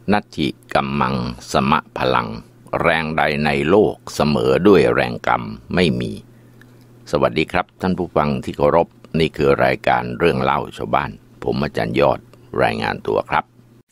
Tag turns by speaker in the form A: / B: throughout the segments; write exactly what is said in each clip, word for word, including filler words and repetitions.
A: นัตถิกัมมังสมะพลังแรงใดในโลกเสมอด้วยแรงกรรมไม่มีสวัสดีครับท่านผู้ฟังที่เคารพนี่คือรายการเรื่องเล่าชาวบ้านผมอาจารย์ยอดรายงานตัวครับ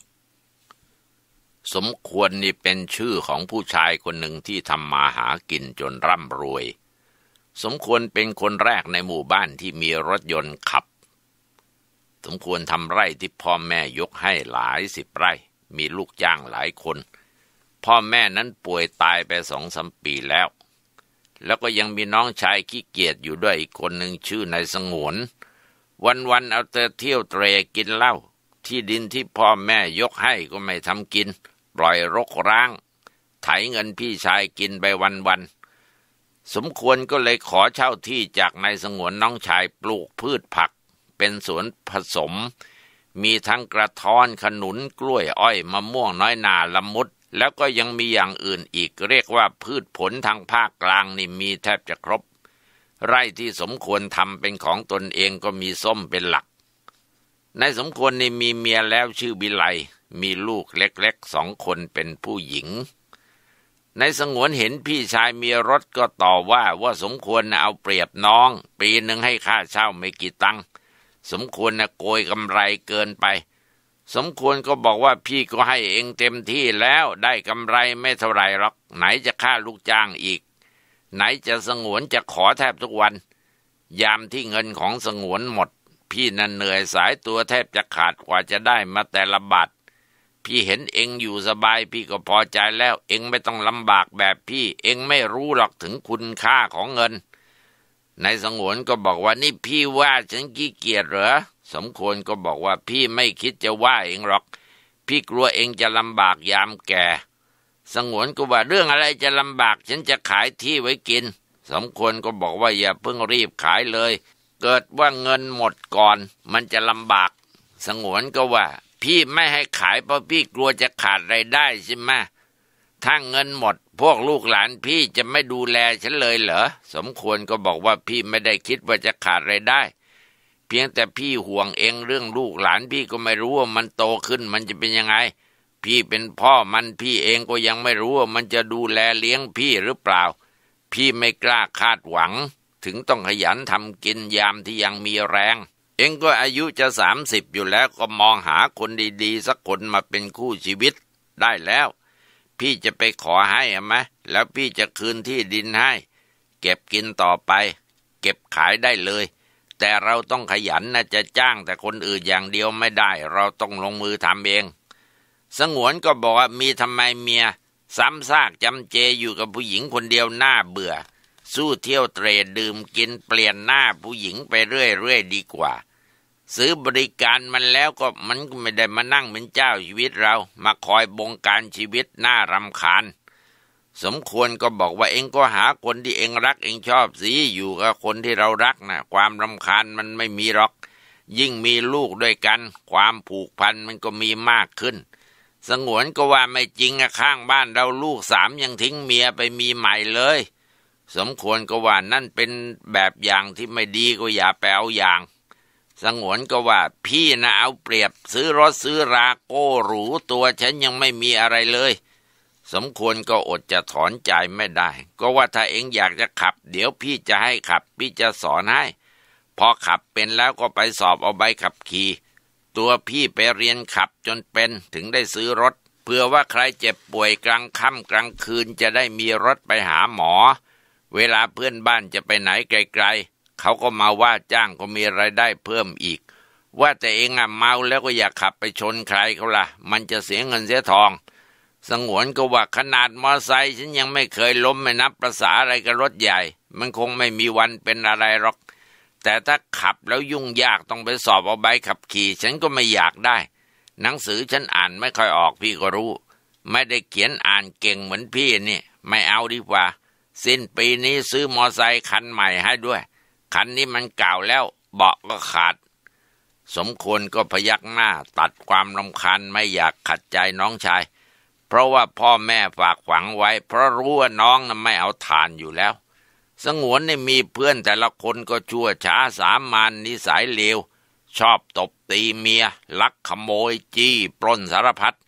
A: สมควรนี่เป็นชื่อของผู้ชายคนหนึ่งที่ทำมาหากินจนร่ำรวยสมควรเป็นคนแรกในหมู่บ้านที่มีรถยนต์ขับสมควรทำไร่ที่พ่อแม่ยกให้หลายสิบไร่มีลูกจ้างหลายคนพ่อแม่นั้นป่วยตายไปสองสามปีแล้วแล้วก็ยังมีน้องชายขี้เกียจอยู่ด้วยอีกคนหนึ่งชื่อนายสงวนวันๆเอาแต่เที่ยวเตร่กินเหล้าที่ดินที่พ่อแม่ยกให้ก็ไม่ทำกินปล่อยรกร้างไถเงินพี่ชายกินไปวันๆสมควรก็เลยขอเช่าที่จากนายสงวนน้องชายปลูกพืชผักเป็นสวนผสมมีทั้งกระท้อนขนุนกล้วยอ้อยมะม่วงน้อยนาละมุดแล้วก็ยังมีอย่างอื่นอีกเรียกว่าพืชผลทางภาคกลางนี่มีแทบจะครบไร่ที่สมควรทำเป็นของตนเองก็มีส้มเป็นหลักนายสมควรนี่มีเมียแล้วชื่อบิไลมีลูกเล็กๆสองคนเป็นผู้หญิงนายสงวนเห็นพี่ชายมีรถก็ต่อว่าว่าสมควรนะเอาเปรียบน้องปีหนึ่งให้ค่าเช่าไม่กี่ตังค์สมควรนะโกยกำไรเกินไปสมควรก็บอกว่าพี่ก็ให้เองเต็มที่แล้วได้กำไรไม่เท่าไรหรอกไหนจะค่าลูกจ้างอีกไหนจะสงวนจะขอแทบทุกวันยามที่เงินของสงวนหมดพี่นั่นเหนื่อยสายตัวแทบจะขาดกว่าจะได้มาแต่ละบาทพี่เห็นเองอยู่สบายพี่ก็พอใจแล้วเองไม่ต้องลำบากแบบพี่เองไม่รู้หรอกถึงคุณค่าของเงินนายสงวนก็บอกว่านี่พี่ว่าฉันขี้เกียจเหรอสมควรก็บอกว่าพี่ไม่คิดจะว่าเองหรอกพี่กลัวเองจะลำบากยามแก่สงวนก็ว่าเรื่องอะไรจะลำบากฉันจะขายที่ไว้กินสมควรก็บอกว่าอย่าเพิ่งรีบขายเลยเกิดว่าเงินหมดก่อนมันจะลำบากสงวนก็ว่าพี่ไม่ให้ขายเพราะพี่กลัวจะขาดรายได้ใช่ไหมถ้าเงินหมดพวกลูกหลานพี่จะไม่ดูแลฉันเลยเหรอสมควรก็บอกว่าพี่ไม่ได้คิดว่าจะขาดรายได้เพียงแต่พี่ห่วงเองเรื่องลูกหลานพี่ก็ไม่รู้ว่ามันโตขึ้นมันจะเป็นยังไงพี่เป็นพ่อมันพี่เองก็ยังไม่รู้ว่ามันจะดูแลเลี้ยงพี่หรือเปล่าพี่ไม่กล้าคาดหวังถึงต้องขยันทำกินยามที่ยังมีแรงเองก็อายุจะสามสิบอยู่แล้วก็มองหาคนดีๆสักคนมาเป็นคู่ชีวิตได้แล้วพี่จะไปขอให้ไหมแล้วพี่จะคืนที่ดินให้เก็บกินต่อไปเก็บขายได้เลยแต่เราต้องขยันนะจะจ้างแต่คนอื่นอย่างเดียวไม่ได้เราต้องลงมือทำเองสงวนก็บอกว่ามีทำไมเมียซ้ำซากจำเจอยู่กับผู้หญิงคนเดียวน่าเบื่อสู้เที่ยวเตร่ดื่มกินเปลี่ยนหน้าผู้หญิงไปเรื่อยๆดีกว่าซื้อบริการมันแล้วก็มันก็ไม่ได้มานั่งเป็นเจ้าชีวิตเรามาคอยบงการชีวิตน่ารำคาญสมควรก็บอกว่าเองก็หาคนที่เองรักเองชอบสิอยู่กับคนที่เรารักนะความรำคาญมันไม่มีหรอกยิ่งมีลูกด้วยกันความผูกพันมันก็มีมากขึ้นสงวนก็ว่าไม่จริงอะข้างบ้านเราลูกสามยังทิ้งเมียไปมีใหม่เลยสมควรก็ว่านั่นเป็นแบบอย่างที่ไม่ดีก็อย่าไปเอาอย่างสงวนก็ว่าพี่นะเอาเปรียบซื้อรถซื้อราโก้หรูตัวฉันยังไม่มีอะไรเลยสมควรก็อดจะถอนใจไม่ได้ก็ว่าถ้าเองอยากจะขับเดี๋ยวพี่จะให้ขับพี่จะสอนให้พอขับเป็นแล้วก็ไปสอบเอาใบขับขี่ตัวพี่ไปเรียนขับจนเป็นถึงได้ซื้อรถเพื่อว่าใครเจ็บป่วยกลางค่ำกลางคืนจะได้มีรถไปหาหมอเวลาเพื่อนบ้านจะไปไหนไกลๆเขาก็มาว่าจ้างก็มีรายได้เพิ่มอีกว่าแต่เองอ่ะเมาแล้วก็อย่าขับไปชนใครเขาล่ะมันจะเสียเงินเสียทองสงวนก็ว่าขนาดมอไซค์ฉันยังไม่เคยล้มไม่นับประสาอะไรกับรถใหญ่มันคงไม่มีวันเป็นอะไรหรอกแต่ถ้าขับแล้วยุ่งยากต้องไปสอบเอาใบขับขี่ฉันก็ไม่อยากได้หนังสือฉันอ่านไม่ค่อยออกพี่ก็รู้ไม่ได้เขียนอ่านเก่งเหมือนพี่นี่ไม่เอาดีกว่าสิ้นปีนี้ซื้อมอไซค์คันใหม่ให้ด้วยคันนี้มันเก่าแล้วเบาะก็ขาดสมควรก็พยักหน้าตัดความรำคาญไม่อยากขัดใจน้องชายเพราะว่าพ่อแม่ฝากฝังไว้เพราะรู้ว่าน้องน่ะไม่เอาทานอยู่แล้วสงวนนี่มีเพื่อนแต่ละคนก็ชั่วช้าสามัญนิสัยเลวชอบตบตีเมียลักขโมยจี้ปล้นสารพัด พ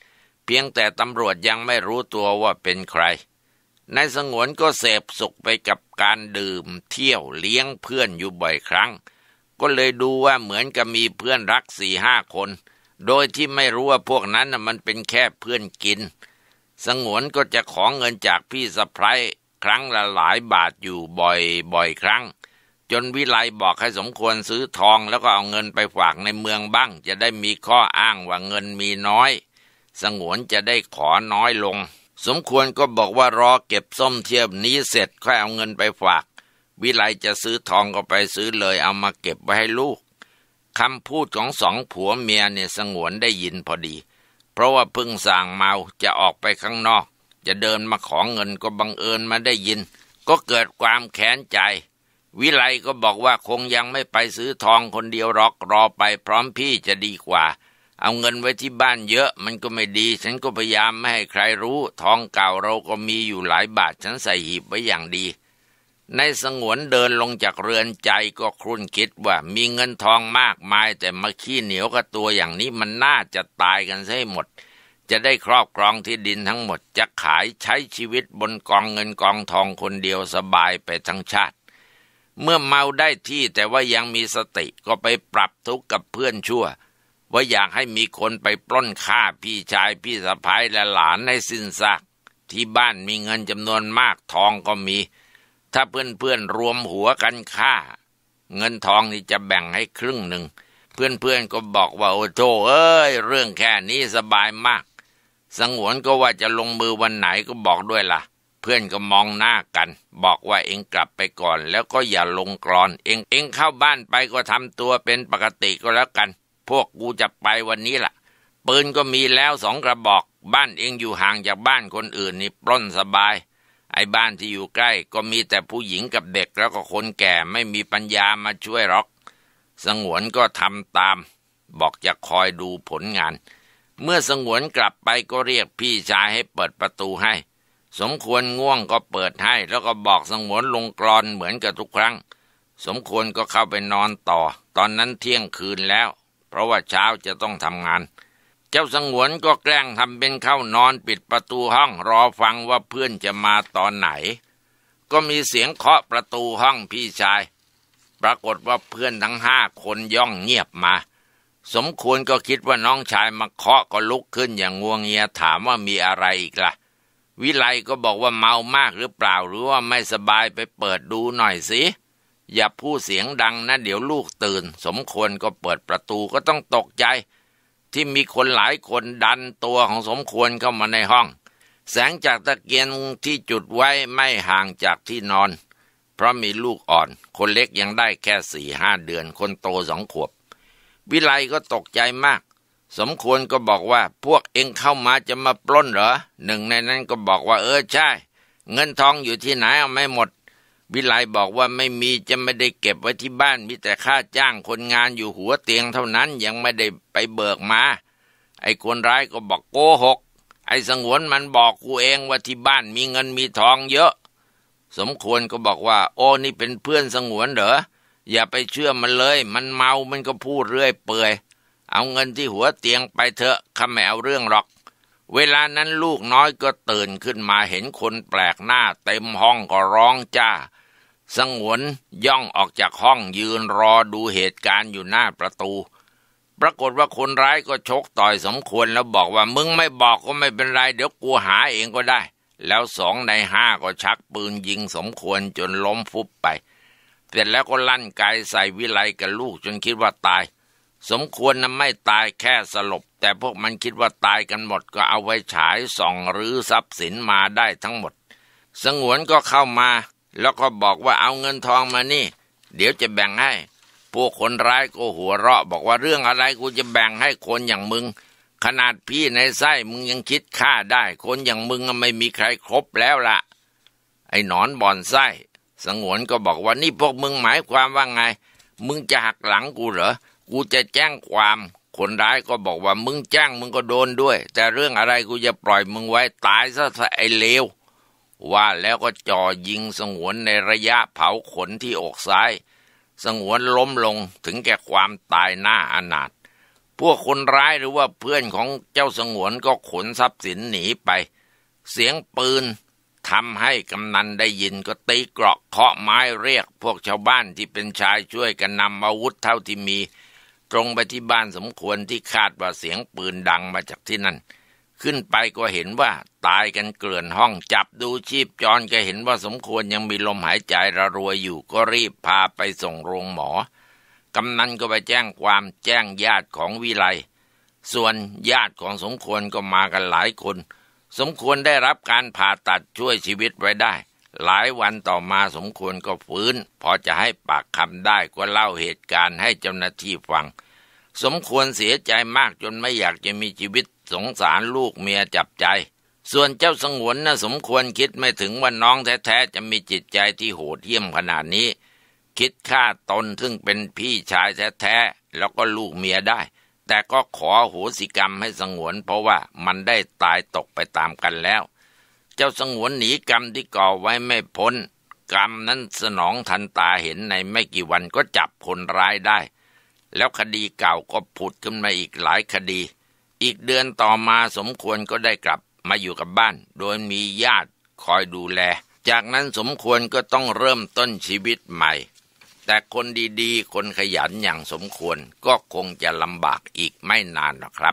A: พียงแต่ตำรวจยังไม่รู้ตัวว่าเป็นใครนายสงวนก็เสพสุขไปกับการดื่มเที่ยวเลี้ยงเพื่อนอยู่บ่อยครั้งก็เลยดูว่าเหมือนกับมีเพื่อนรักสี่ห้าคนโดยที่ไม่รู้ว่าพวกนั้นมันเป็นแค่เพื่อนกินสงวนก็จะขอเงินจากพี่สะใภ้ครั้งละหลายบาทอยู่บ่อยบ่อยครั้งจนวิไลบอกให้สมควรซื้อทองแล้วก็เอาเงินไปฝากในเมืองบ้างจะได้มีข้ออ้างว่าเงินมีน้อยสงวนจะได้ขอน้อยลงสมควรก็บอกว่ารอเก็บส้มเทียบนี้เสร็จค่อยเอาเงินไปฝากวิไลจะซื้อทองก็ไปซื้อเลยเอามาเก็บไว้ให้ลูกคำพูดของสองผัวเมียเนี่ยสงวนได้ยินพอดีเพราะว่าเพิ่งสั่งเมาจะออกไปข้างนอกจะเดินมาขอเงินก็บังเอิญมาได้ยินก็เกิดความแค้นใจวิไลก็บอกว่าคงยังไม่ไปซื้อทองคนเดียวหรอกรอไปพร้อมพี่จะดีกว่าเอาเงินไว้ที่บ้านเยอะมันก็ไม่ดีฉันก็พยายามไม่ให้ใครรู้ทองเก่าเราก็มีอยู่หลายบาทฉันใส่หีบไว้อย่างดีในสงวนเดินลงจากเรือนใจก็ครุ่นคิดว่ามีเงินทองมากมายแต่มาขี้เหนียวกับตัวอย่างนี้มันน่าจะตายกันซะให้หมดจะได้ครอบครองที่ดินทั้งหมดจะขายใช้ชีวิตบนกองเงินกองทองคนเดียวสบายไปทั้งชาติเมื่อเมาได้ที่แต่ว่ายังมีสติก็ไปปรับทุกข์กับเพื่อนชั่วว่าอยากให้มีคนไปปล้นฆ่าพี่ชายพี่สะใภ้และหลานให้สิ้นซากที่บ้านมีเงินจำนวนมากทองก็มีถ้าเพื่อนๆรวมหัวกันฆ่าเงินทองนี่จะแบ่งให้ครึ่งหนึ่งเพื่อนๆก็บอกว่าโอ้โธ่เอ้ยเรื่องแค่นี้สบายมากสงวนก็ว่าจะลงมือวันไหนก็บอกด้วยล่ะเพื่อนก็มองหน้ากันบอกว่าเองกลับไปก่อนแล้วก็อย่าลงกลอนเองเองเข้าบ้านไปก็ทำตัวเป็นปกติก็แล้วกันพวกกูจะไปวันนี้ล่ะปืนก็มีแล้วสองกระบอกบ้านเองอยู่ห่างจากบ้านคนอื่นนี่ปล้นสบายไอ้บ้านที่อยู่ใกล้ก็มีแต่ผู้หญิงกับเด็กแล้วก็คนแก่ไม่มีปัญญามาช่วยหรอกสงวนก็ทำตามบอกจะคอยดูผลงานเมื่อสงวนกลับไปก็เรียกพี่ชายให้เปิดประตูให้สมควรง่วงก็เปิดให้แล้วก็บอกสงวนลงกลอนเหมือนกับทุกครั้งสมควรก็เข้าไปนอนต่อตอนนั้นเที่ยงคืนแล้วเพราะว่าเช้าจะต้องทำงานเจ้าสงวนก็แกล้งทำเป็นเข้านอนปิดประตูห้องรอฟังว่าเพื่อนจะมาตอนไหนก็มีเสียงเคาะประตูห้องพี่ชายปรากฏว่าเพื่อนทั้งห้าคนย่องเงียบมาสมควรก็คิดว่าน้องชายมาเคาะก็ลุกขึ้นอย่างงัวเงียถามว่ามีอะไรอีกล่ะวิไลก็บอกว่าเมามากหรือเปล่าหรือว่าไม่สบายไปเปิดดูหน่อยสิอย่าพูดเสียงดังนะเดี๋ยวลูกตื่นสมควรก็เปิดประตูก็ต้องตกใจที่มีคนหลายคนดันตัวของสมควรเข้ามาในห้องแสงจากตะเกียงที่จุดไว้ไม่ห่างจากที่นอนเพราะมีลูกอ่อนคนเล็กยังได้แค่สี่ห้าเดือนคนโตสองขวบวิไลก็ตกใจมากสมควรก็บอกว่าพวกเอ็งเข้ามาจะมาปล้นเหรอหนึ่งในนั้นก็บอกว่าเออใช่เงินทองอยู่ที่ไหนเอาไม่หมดวิไลบอกว่าไม่มีจะไม่ได้เก็บไว้ที่บ้านมีแต่ค่าจ้างคนงานอยู่หัวเตียงเท่านั้นยังไม่ได้ไปเบิกมาไอ้คนร้ายก็บอกโกหกไอ้สงวนมันบอกกูเองว่าที่บ้านมีเงินมีทองเยอะสมควรก็บอกว่าโอ้นี่เป็นเพื่อนสงวนเหรออย่าไปเชื่อมันเลยมันเมามันก็พูดเรื่อยเปื่อยเอาเงินที่หัวเตียงไปเถอะข้าไม่เอาเรื่องหรอกเวลานั้นลูกน้อยก็ตื่นขึ้นมาเห็นคนแปลกหน้าเต็มห้องก็ร้องจ้าสงวนย่องออกจากห้องยืนรอดูเหตุการณ์อยู่หน้าประตูปรากฏว่าคนร้ายก็ชกต่อยสมควรแล้วบอกว่ามึงไม่บอกก็ไม่เป็นไรเดี๋ยวกูหาเองก็ได้แล้วสองในห้าก็ชักปืนยิงสมควรจนล้มฟุบไปเสร็จแล้วก็ลั่นไกใส่วิไลกับลูกจนคิดว่าตายสมควรนั้นไม่ตายแค่สลบแต่พวกมันคิดว่าตายกันหมดก็เอาไว้ฉายส่องรื้อทรัพย์สินมาได้ทั้งหมดสงวนก็เข้ามาแล้วก็บอกว่าเอาเงินทองมานี่เดี๋ยวจะแบ่งให้พวกคนร้ายก็หัวเราะบอกว่าเรื่องอะไรกูจะแบ่งให้คนอย่างมึงขนาดพี่ในไส้มึงยังคิดฆ่าได้คนอย่างมึงไม่มีใครครบแล้วล่ะไอ้หนอนบ่อนไส้สงวนก็บอกว่านี่พวกมึงหมายความว่าไงมึงจะหักหลังกูเหรอกูจะแจ้งความคนร้ายก็บอกว่ามึงแจ้งมึงก็โดนด้วยแต่เรื่องอะไรกูจะปล่อยมึงไว้ตายซะไอ้เลวว่าแล้วก็จ่อยิงสงวนในระยะเผาขนที่อกซ้ายสงวนล้มลงถึงแก่ความตายหน้าอนาถพวกคนร้ายหรือว่าเพื่อนของเจ้าสงวนก็ขนทรัพย์สินหนีไปเสียงปืนทำให้กำนันได้ยินก็ตีเกราะเคาะไม้เรียกพวกชาวบ้านที่เป็นชายช่วยกันนำอาวุธเท่าที่มีตรงไปที่บ้านสมควรที่คาดว่าเสียงปืนดังมาจากที่นั่นขึ้นไปก็เห็นว่าตายกันเกลื่อนห้องจับดูชีพจรก็เห็นว่าสมควรยังมีลมหายใจระรวยอยู่ก็รีบพาไปส่งโรงหมอกำนันก็ไปแจ้งความแจ้งญาติของวิไลส่วนญาติของสมควรก็มากันหลายคนสมควรได้รับการผ่าตัดช่วยชีวิตไว้ได้หลายวันต่อมาสมควรก็ฟื้นพอจะให้ปากคำได้ก็เล่าเหตุการณ์ให้เจ้าหน้าที่ฟังสมควรเสียใจมากจนไม่อยากจะมีชีวิตสงสารลูกเมียจับใจส่วนเจ้าสงวนน่ะสมควรคิดไม่ถึงว่าน้องแท้ๆจะมีจิตใจที่โหดเหี้ยมขนาดนี้คิดฆ่าตนซึ่งเป็นพี่ชายแท้ๆแล้วก็ลูกเมียได้แต่ก็ขอโหสิกรรมให้สงวนเพราะว่ามันได้ตายตกไปตามกันแล้วเจ้าสงวนหนีกรรมที่ก่อไว้ไม่พ้นกรรมนั้นสนองทันตาเห็นในไม่กี่วันก็จับคนร้ายได้แล้วคดีเก่าก็ผุดขึ้นมาอีกหลายคดีอีกเดือนต่อมาสมควรก็ได้กลับมาอยู่กับบ้านโดยมีญาติคอยดูแลจากนั้นสมควรก็ต้องเริ่มต้นชีวิตใหม่แต่คนดีๆคนขยันอย่างสมควรก็คงจะลำบากอีกไม่นานหรอกครับ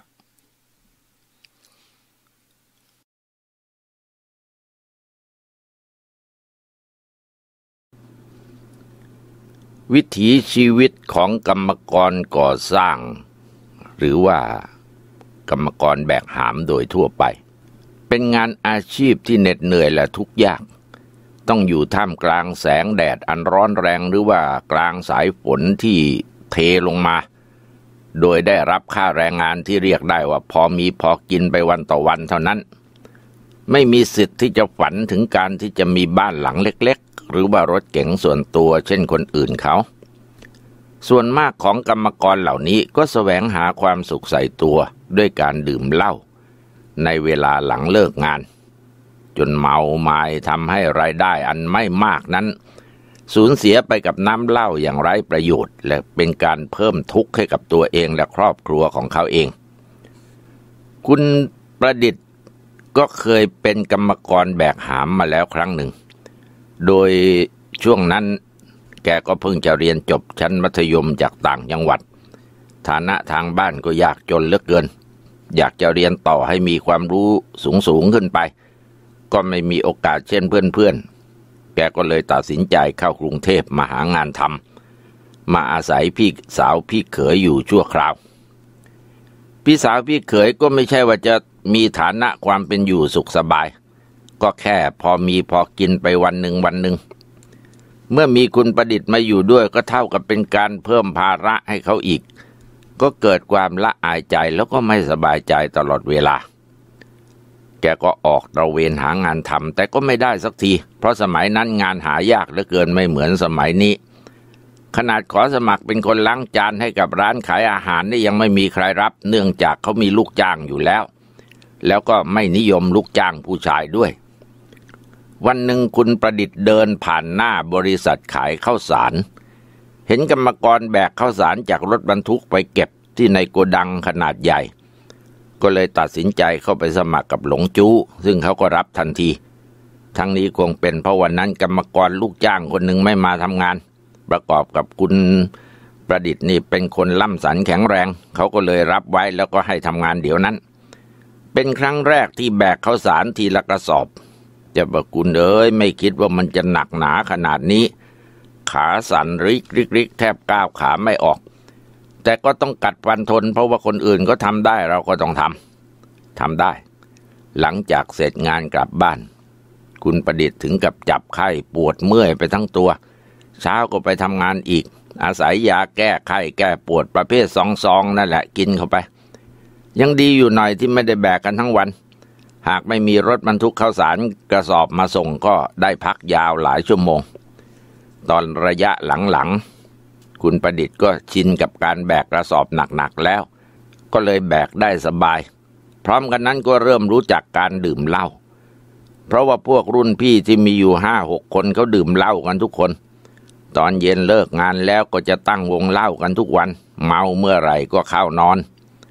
A: วิถีชีวิตของกรรมกรก่อสร้างหรือว่ากรรมกรแบกหามโดยทั่วไปเป็นงานอาชีพที่เหน็ดเหนื่อยและทุกข์ยากต้องอยู่ท่ามกลางแสงแดดอันร้อนแรงหรือว่ากลางสายฝนที่เทลงมาโดยได้รับค่าแรงงานที่เรียกได้ว่าพอมีพอกินไปวันต่อวันเท่านั้นไม่มีสิทธิ์ที่จะฝันถึงการที่จะมีบ้านหลังเล็กๆหรือว่ารถเก๋งส่วนตัวเช่นคนอื่นเขาส่วนมากของกรรมกรเหล่านี้ก็แสวงหาความสุขใส่ตัวด้วยการดื่มเหล้าในเวลาหลังเลิกงานจนเมาไม้ทำให้รายได้อันไม่มากนั้นสูญเสียไปกับน้ำเหล้าอย่างไร้ประโยชน์และเป็นการเพิ่มทุกข์ให้กับตัวเองและครอบครัวของเขาเองคุณประดิษฐ์ก็เคยเป็นกรรมกรแบกหามมาแล้วครั้งหนึ่งโดยช่วงนั้นแกก็เพิ่งจะเรียนจบชั้นมัธยมจากต่างจังหวัดฐานะทางบ้านก็ยากจนเหลือเกินอยากจะเรียนต่อให้มีความรู้สูงๆขึ้นไปก็ไม่มีโอกาสเช่นเพื่อนๆแกก็เลยตัดสินใจเข้ากรุงเทพมาหางานทำมาอาศัยพี่สาวพี่เขยอยู่ชั่วคราวพี่สาวพี่เขยก็ไม่ใช่ว่าจะมีฐานะความเป็นอยู่สุขสบายก็แค่พอมีพอกินไปวันหนึ่งวันหนึ่งเมื่อมีคุณประดิษฐ์มาอยู่ด้วยก็เท่ากับเป็นการเพิ่มภาระให้เขาอีกก็เกิดความละอายใจแล้วก็ไม่สบายใจตลอดเวลาแกก็ออกตระเวนหางานทำแต่ก็ไม่ได้สักทีเพราะสมัยนั้นงานหายากเหลือเกินไม่เหมือนสมัยนี้ขนาดขอสมัครเป็นคนล้างจานให้กับร้านขายอาหารนี่ยังไม่มีใครรับเนื่องจากเขามีลูกจ้างอยู่แล้วแล้วก็ไม่นิยมลูกจ้างผู้ชายด้วยวันหนึ่งคุณประดิษฐ์เดินผ่านหน้าบริษัทขายข้าวสารเห็นกรรมกรแบกข้าวสารจากรถบรรทุกไปเก็บที่ในโกดังขนาดใหญ่ก็เลยตัดสินใจเข้าไปสมัครกับหลงจู้ซึ่งเขาก็รับทันทีทั้งนี้คงเป็นเพราะวันนั้นกรรมกรลูกจ้างคนหนึ่งไม่มาทำงานประกอบกับคุณประดิษฐ์นี่เป็นคนล่ำสันแข็งแรงเขาก็เลยรับไว้แล้วก็ให้ทำงานเดี๋ยวนั้นเป็นครั้งแรกที่แบกข้าวสารทีละกระสอบเจ้าพระคุณเอ๋ยไม่คิดว่ามันจะหนักหนาขนาดนี้ขาสั่นริกริกริกแทบก้าวขาไม่ออกแต่ก็ต้องกัดฟันทนเพราะว่าคนอื่นก็ทำได้เราก็ต้องทำทำได้หลังจากเสร็จงานกลับบ้านคุณประดิษฐ์ถึงกับจับไข้ปวดเมื่อยไปทั้งตัวเช้าก็ไปทำงานอีกอาศัยยาแก้ไข้แก้ปวดประเภทซองๆนั่นแหละกินเข้าไปยังดีอยู่หน่อยที่ไม่ได้แบกกันทั้งวันหากไม่มีรถบรรทุกข้าวสารกระสอบมาส่งก็ได้พักยาวหลายชั่วโมงตอนระยะหลังๆคุณประดิษฐ์ก็ชินกับการแบกกระสอบหนักๆแล้วก็เลยแบกได้สบายพร้อมกันนั้นก็เริ่มรู้จักการดื่มเหล้าเพราะว่าพวกรุ่นพี่ที่มีอยู่ห้าหกคนเขาดื่มเหล้ากันทุกคนตอนเย็นเลิกงานแล้วก็จะตั้งวงเหล้ากันทุกวันเมาเมื่อไหร่ก็เข้านอน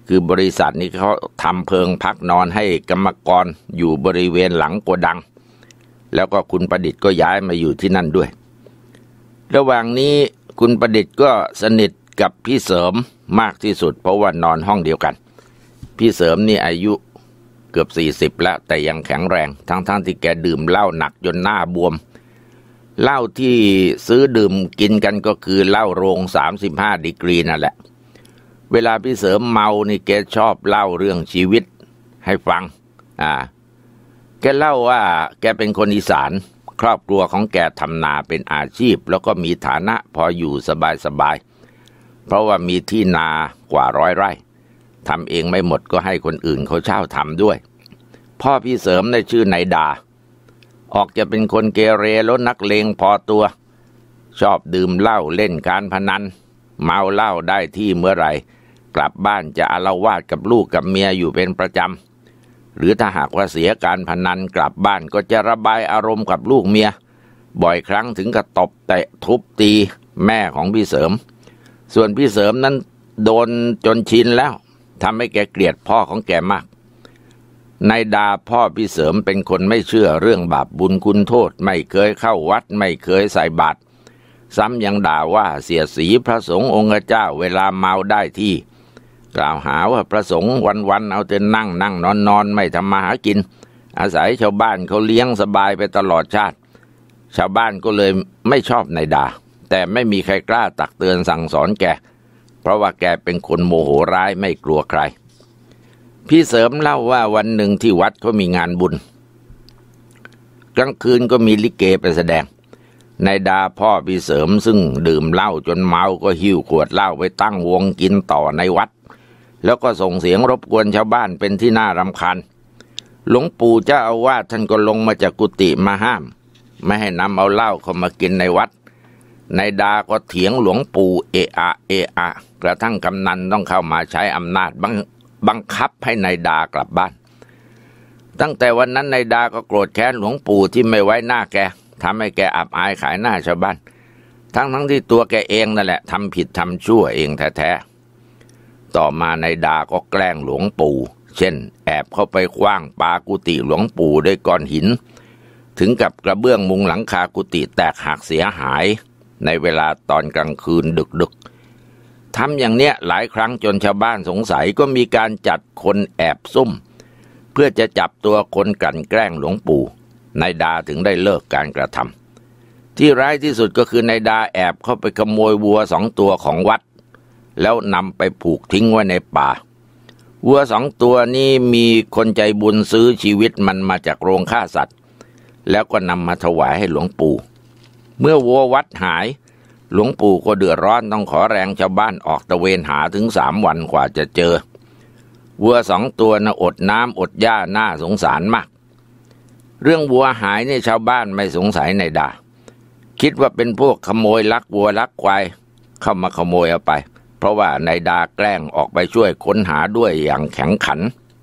A: คือบริษัทนี้เขาทำเพิงพักนอนให้กรรมกรอยู่บริเวณหลังโกดังแล้วก็คุณประดิษฐ์ก็ย้ายมาอยู่ที่นั่นด้วยระหว่างนี้คุณประดิษฐ์ก็สนิทกับพี่เสริมมากที่สุดเพราะว่านอนห้องเดียวกันพี่เสริมนี่อายุเกือบสี่สิบแล้วแต่ยังแข็งแรงทั้งๆ ท, ที่แกดื่มเหล้าหนักจนหน้าบวมเหล้าที่ซื้อดื่มกินกันก็คือเหล้าโรงสามสิบห้าดีกรีนั่นแหละเวลาพี่เสริมเมานี่แกชอบเล่าเรื่องชีวิตให้ฟังอ่าแกเล่าว่าแกเป็นคนอีสานครอบครัวของแกทำนาเป็นอาชีพแล้วก็มีฐานะพออยู่สบายๆเพราะว่ามีที่นากว่าร้อยไร่ทำเองไม่หมดก็ให้คนอื่นเขาเช่าทำด้วยพ่อพี่เสริมได้ชื่อนายดาออกจะเป็นคนเกเรแล้วนักเลงพอตัวชอบดื่มเหล้าเล่นการพนันเมาเหล้าได้ที่เมื่อไหร่กลับบ้านจะอาละวาดกับลูกกับเมียอยู่เป็นประจำหรือถ้าหากว่าเสียการพนันกลับบ้านก็จะระบายอารมณ์กับลูกเมียบ่อยครั้งถึงกับตบเตะทุบตีแม่ของพี่เสริมส่วนพี่เสริมนั้นโดนจนชินแล้วทำให้แกเกลียดพ่อของแกมากนายดาพ่อพี่เสริมเป็นคนไม่เชื่อเรื่องบาปบุญคุณโทษไม่เคยเข้าวัดไม่เคยใส่บาตรซ้ำยังด่าว่าเสียสีพระสงฆ์องค์เจ้าเวลาเมาได้ที่กล่าวหาว่าพระสงฆ์วันๆเอาแต่นั่งนั่งนอนนอนไม่ทำมาหากินอาศัยชาวบ้านเขาเลี้ยงสบายไปตลอดชาติชาวบ้านก็เลยไม่ชอบนายดาแต่ไม่มีใครกล้าตักเตือนสั่งสอนแกเพราะว่าแกเป็นคนโมโหร้ายไม่กลัวใครพี่เสริมเล่าว่าวันหนึ่งที่วัดเขามีงานบุญกลางคืนก็มีลิเกไปแสดงนายดาพ่อพี่เสริมซึ่งดื่มเหล้าจนเมาก็หิ้วขวดเหล้าไปตั้งวงกินต่อในวัดแล้วก็ส่งเสียงรบกวนชาวบ้านเป็นที่น่ารำคาญหลวงปู่เจ้าอาวาสท่านก็ลงมาจากกุฏิมาห้ามไม่ให้นำเอาเหล้าเข้ามากินในวัดนายดาก็เถียงหลวงปู่เอะอะเอะอะกระทั่งกำนันต้องเข้ามาใช้อำนาจบังบังคับให้นายดากลับบ้านตั้งแต่วันนั้นนายดาก็โกรธแค้นหลวงปู่ที่ไม่ไว้หน้าแกทำให้แกอับอายขายหน้าชาวบ้านทั้งทั้งที่ตัวแกเองนั่นแหละทำผิดทำชั่วเองแท้ๆต่อมานายดาก็แกล้งหลวงปู่เช่นแอบเข้าไปขว้างปากุฏิหลวงปู่ด้วยก้อนหินถึงกับกระเบื้องมุงหลังคากุฏิแตกหักเสียหายในเวลาตอนกลางคืนดึกๆทำอย่างเนี้ยหลายครั้งจนชาวบ้านสงสัยก็มีการจัดคนแอบซุ่มเพื่อจะจับตัวคนกลั่นแกล้งหลวงปู่นายดาถึงได้เลิกการกระทำที่ร้ายที่สุดก็คือนายดาแอบเข้าไปขโมยวัวสองตัวของวัดแล้วนำไปผูกทิ้งไว้ในป่าวัวสองตัวนี้มีคนใจบุญซื้อชีวิตมันมาจากโรงฆ่าสัตว์แล้วก็นำมาถวายให้หลวงปู่เมื่อวัววัดหายหลวงปู่ก็เดือดร้อนต้องขอแรงชาวบ้านออกตระเวนหาถึงสามวันกว่าจะเจอวัวสองตัวน่ะอดน้ำอดหญ้าน่าสงสารมากเรื่องวัวหายนี่ชาวบ้านไม่สงสัยนายดาคิดว่าเป็นพวกขโมยลักวัวลักควายเข้ามาขโมยเอาไปเพราะว่านายดาแกล้งออกไปช่วยค้นหาด้วยอย่างแข็งขัน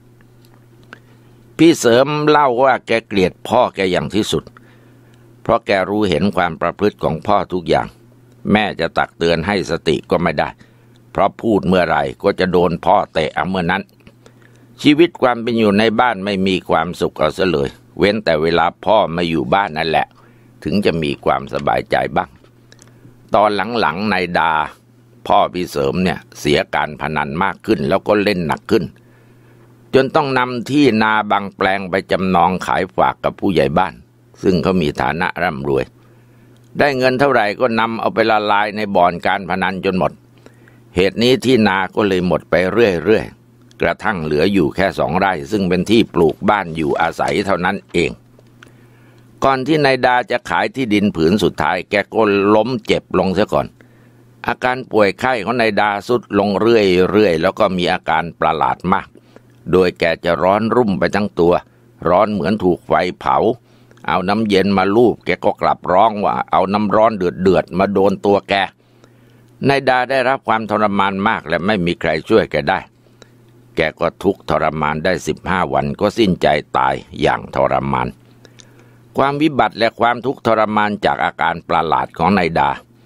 A: พี่เสริมเล่าว่าแกเกลียดพ่อแกอย่างที่สุดเพราะแกรู้เห็นความประพฤติของพ่อทุกอย่างแม่จะตักเตือนให้สติก็ไม่ได้เพราะพูดเมื่อไหร่ก็จะโดนพ่อเตะเอาเมื่อนั้นชีวิตความเป็นอยู่ในบ้านไม่มีความสุขเอาซะเลยเว้นแต่เวลาพ่อมาอยู่บ้านนั่นแหละถึงจะมีความสบายใจบ้างตอนหลังๆนายดาพ่อพี่เสริมเนี่ยเสียการพนันมากขึ้นแล้วก็เล่นหนักขึ้นจนต้องนำที่นาบางแปลงไปจำนองขายฝากกับผู้ใหญ่บ้านซึ่งเขามีฐานะร่ำรวยได้เงินเท่าไหร่ก็นำเอาไปละลายในบ่อนการพนันจนหมดเหตุนี้ที่นาก็เลยหมดไปเรื่อยๆกระทั่งเหลืออยู่แค่สองไร่ซึ่งเป็นที่ปลูกบ้านอยู่อาศัยเท่านั้นเองก่อนที่นายดาจะขายที่ดินผืนสุดท้ายแกก็ล้มเจ็บลงเสียก่อนอาการป่วยไข้ของนายดาทรุดลงเรื่อยๆแล้วก็มีอาการประหลาดมากโดยแกจะร้อนรุ่มไปทั้งตัวร้อนเหมือนถูกไฟเผาเอาน้ำเย็นมาลูบแกก็กลับร้องว่าเอาน้ำร้อนเดือดๆมาโดนตัวแกนายดาได้รับความทรมานมากและไม่มีใครช่วยแกได้แกก็ทุกข์ทรมานได้สิบห้าวันก็สิ้นใจตายอย่างทรมานความวิบัติและความทุกข์ทรมานจากอาการประหลาดของนายดา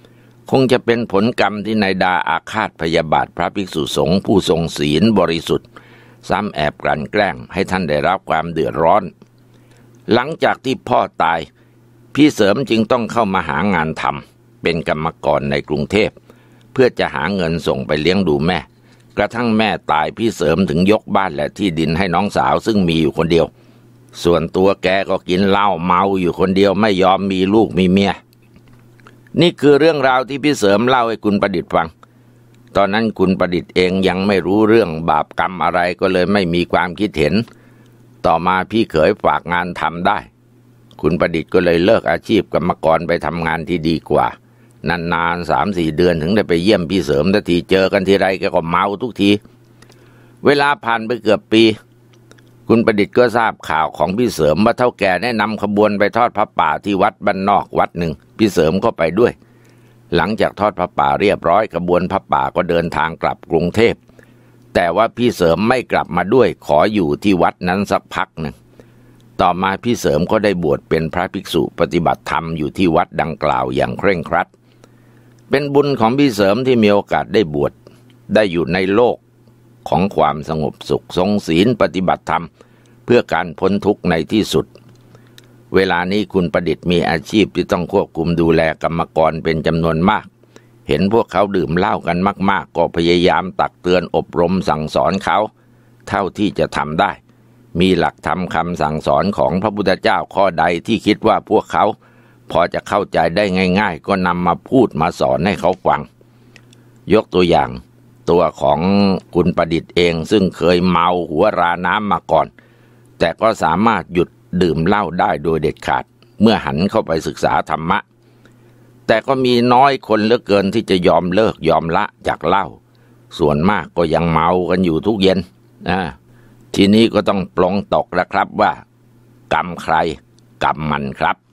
A: คงจะเป็นผลกรรมที่นายดาอาฆาตพยาบาทพระภิกษุสงฆ์ผู้ทรงศีลบริสุทธิ์ซ้ำแอบกลั่นแกล้งให้ท่านได้รับความเดือดร้อนหลังจากที่พ่อตายพี่เสริมจึงต้องเข้ามาหางานทำเป็นกรรมกรในกรุงเทพเพื่อจะหาเงินส่งไปเลี้ยงดูแม่กระทั่งแม่ตายพี่เสริมถึงยกบ้านและที่ดินให้น้องสาวซึ่งมีอยู่คนเดียวส่วนตัวแกก็กินเหล้าเมาอยู่คนเดียวไม่ยอมมีลูกมีเมียนี่คือเรื่องราวที่พี่เสริมเล่าให้คุณประดิษฐ์ฟังตอนนั้นคุณประดิษฐ์เองยังไม่รู้เรื่องบาปกรรมอะไรก็เลยไม่มีความคิดเห็นต่อมาพี่เขยฝากงานทำได้คุณประดิษฐ์ก็เลยเลิกอาชีพกรรมกรไปทำงานที่ดีกว่านานๆสามสี่เดือนถึงได้ไปเยี่ยมพี่เสริมทันทีเจอกันทีไรแกก็เมาทุกทีเวลาผ่านไปเกือบปีคุณประดิษฐ์ก็ทราบข่าวของพี่เสริมว่าเฒ่าแก่ได้นำขบวนไปทอดพระป่าที่วัดบ้านนอกวัดหนึ่งพี่เสริมก็ไปด้วยหลังจากทอดพระป่าเรียบร้อยขบวนพระป่าก็เดินทางกลับกรุงเทพแต่ว่าพี่เสริมไม่กลับมาด้วยขออยู่ที่วัดนั้นสักพักหนึ่งต่อมาพี่เสริมก็ได้บวชเป็นพระภิกษุปฏิบัติธรรมอยู่ที่วัดดังกล่าวอย่างเคร่งครัดเป็นบุญของพี่เสริมที่มีโอกาสได้บวชได้อยู่ในโลกของความสงบสุขทรงศีลปฏิบัติธรรมเพื่อการพ้นทุกข์ในที่สุดเวลานี้คุณประดิษฐ์มีอาชีพที่ต้องควบคุมดูแลกรรมกรเป็นจำนวนมากเห็นพวกเขาดื่มเหล้ากันมากๆก็พยายามตักเตือนอบรมสั่งสอนเขาเท่าที่จะทำได้มีหลักธรรมคำสั่งสอนของพระพุทธเจ้าข้อใดที่คิดว่าพวกเขาพอจะเข้าใจได้ง่ายๆก็นำมาพูดมาสอนให้เขาฟังยกตัวอย่างตัวของคุณประดิษฐ์เองซึ่งเคยเมาหัวราน้ำมาก่อนแต่ก็สามารถหยุดดื่มเหล้าได้โดยเด็ดขาดเมื่อหันเข้าไปศึกษาธรรมะแต่ก็มีน้อยคนเหลือเกินที่จะยอมเลิกยอมละจากเหล้าส่วนมากก็ยังเมากันอยู่ทุกเย็นนะทีนี้ก็ต้องปลงตกแล้วครับว่ากรรมใครกรรมมันครับ